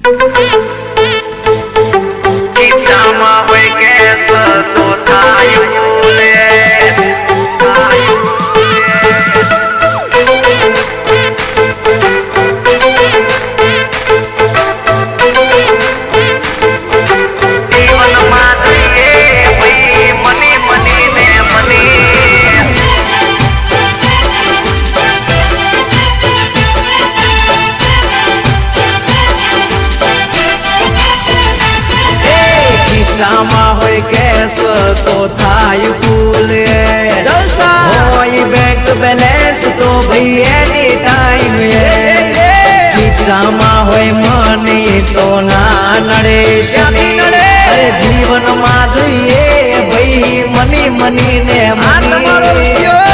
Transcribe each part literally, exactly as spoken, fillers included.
तो थाई फूल जलसा होई बैंक बैलेंस तो भाई एनी टाइम खींचामा होई मनी तो ना नड़े शनि अरे जीवन में જોઈએ भाई मनी मनी ने मनी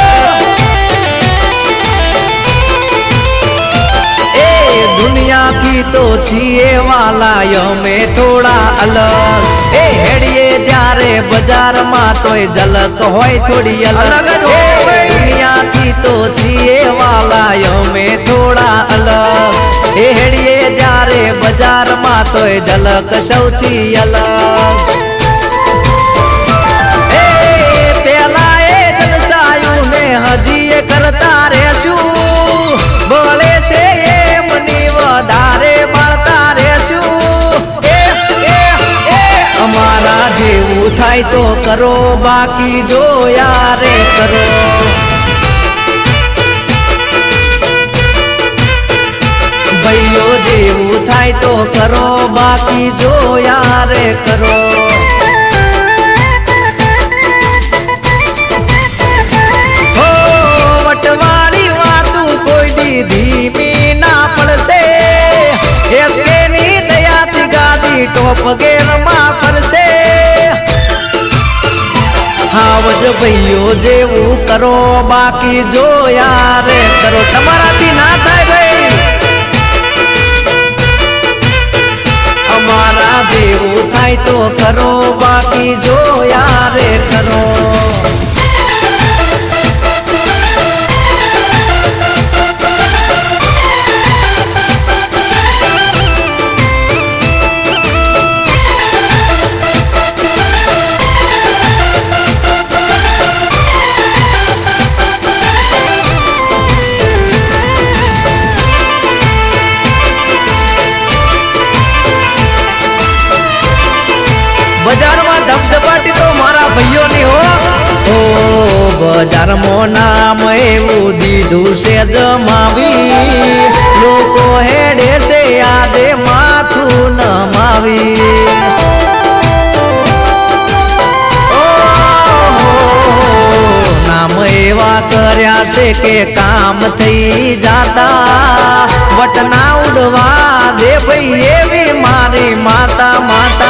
दुनिया थी तो छिए वाला यो में थोड़ा अलग ए हेड़िए जारे बाजार में तो झलक होय थोड़ी अलग दुनिया थी तो छिए वाला यो में थोड़ा अलग ए हेड़िए जारे बाजार में तो झलक सौथी अलग ए पेला ए जलसायु ने हजी करता रेसू बोले से धारे बढ़ता रेसू अमारा जेवू थाय तो करो बाकी जो यारे करो भैयो जेवू थाय तो करो बाकी जो यारे करो हो वटवाली वातू कोई दी धीमी ना पड़से इसके नी दया थी गादी टोप गेर मां फरसे हावज भैयो जेवू करो बाकी जो यार करो तमारा थी ना थाय भाई हमारा जेवू थाय तो करो बाकी जो यार करो बाजार में धबधबाटी तो मारा भैयो नहीं हो ओ बाजार मो नाम एवं दीधु से जमावी लोको हेडे से आदे माथू नमावी ओ नाम एवा कर्या से के काम थई जाता वटना उड़वा दे भैये भी मारी माता माता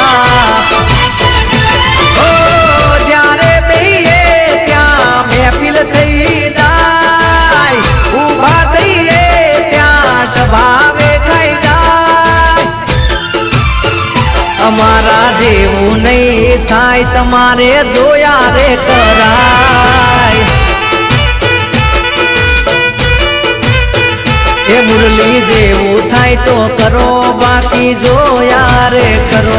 महफिल थई जाय उभा थईए त्या सभावे खाई जाय अमारा जेवू नहीं थाय तमारे जोया रे कराय ए मुरली जेवू थाय तो करो बाकी जोया रे करो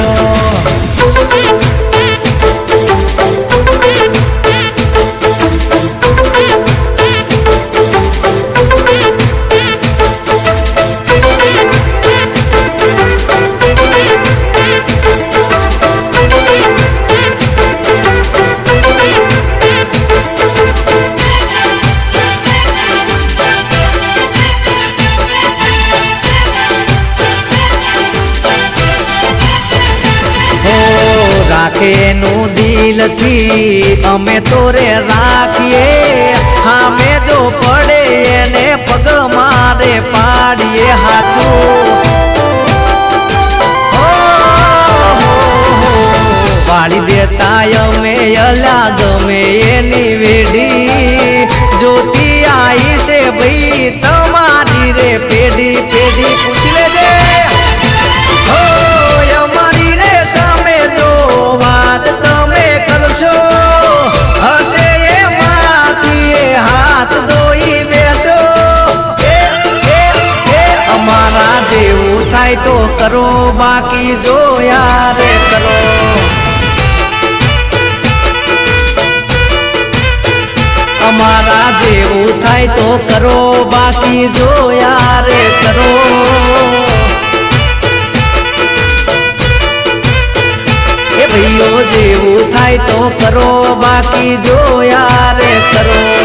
नु दिल थी अमे तोरे राखिए हमें जो पड़े ने पग मारे पाड़िए हाथू वाली देता में अलग में निवेड़ी ज्योति आई से भाई तुम्हारी रे पेड़ी पेड़ी पूछ ले जे तो करो बाकी जो यार करो। अमारा जेवू थाय तो करो बाकी जो यार करो। ए भैयो जेवू थाय तो करो बाकी जो यार करो।